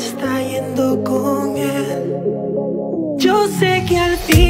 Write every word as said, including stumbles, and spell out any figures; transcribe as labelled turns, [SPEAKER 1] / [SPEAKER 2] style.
[SPEAKER 1] está yendo con él. Yo sé que al fin